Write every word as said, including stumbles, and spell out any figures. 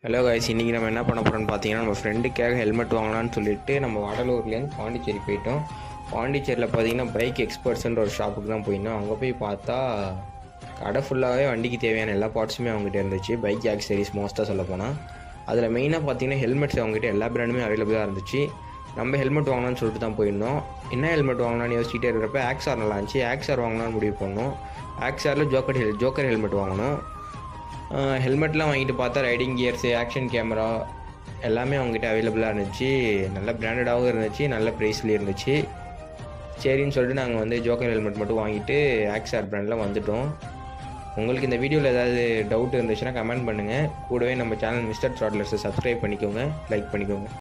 Hello guys, இன்றைக்கி நம்ம என்ன பண்ண போகிறோம்னு பார்த்தீங்கன்னா, நம்ம ஃப்ரெண்டுக்காக ஹெல்மெட் வாங்கலாம்னு சொல்லிட்டு நம்ம வடலூர்லேருந்து பாண்டிச்சேரி போயிட்டோம். பாண்டிச்சேரியில் பார்த்தீங்கன்னா பைக் எக்ஸ்பர்ட்ஸ்ன்ற ஒரு ஷாப்புக்கு தான் போயிருந்தோம். அங்கே போய் பார்த்தா கடை ஃபுல்லாகவே வண்டிக்கு தேவையான எல்லா பார்ட்ஸுமே அவங்ககிட்ட இருந்துச்சு. பைக் ஆக்சரிஸ் மோஸ்ட்டாக சொல்ல போனால் அதில் மெயினாக பார்த்தீங்கன்னா ஹெல்மெட்ஸ் அவங்ககிட்ட எல்லா பிராண்டுமே அவைலபிளாக இருந்துச்சு. நம்ம ஹெல்மெட் வாங்கலாம்னு சொல்லிட்டு தான் போயிருந்தோம். என்ன ஹெல்மெட் வாங்கலாம்னு யோசிச்சுட்டே இருக்கிறப்ப ஆக்ஸார் நல்லா இருந்துச்சு. ஆக்ஸார் வாங்கலாம்னு முடிவு பண்ணோம். ஆக்ஸாரில் ஜோக்கர் ஹெல் ஜோக்கர் ஹெல்மெட் வாங்கணும். ஹெல்மெட்லாம் வாங்கிட்டு பார்த்தா ரைடிங் கியர்ஸு, ஆக்ஷன் கேமரா எல்லாமே அவங்ககிட்ட அவைலபிளாக இருந்துச்சு. நல்ல பிராண்டடாகவும் இருந்துச்சு, நல்ல ப்ரைஸ்லேயும் இருந்துச்சு. சரின்னு சொல்லிட்டு நாங்கள் வந்து ஜோக்கர் ஹெல்மெட் மட்டும் வாங்கிட்டு ஆக்ஸார் பிராண்டில் வந்துவிட்டோம். உங்களுக்கு இந்த வீடியோவில் ஏதாவது டவுட் இருந்துச்சுன்னா கமெண்ட் பண்ணுங்கள். கூடவே நம்ம சேனல் மிஸ்டர் ட்ராட்லர்ஸை சப்ஸ்கிரைப் பண்ணிக்கோங்க, லைக் பண்ணிக்கோங்க.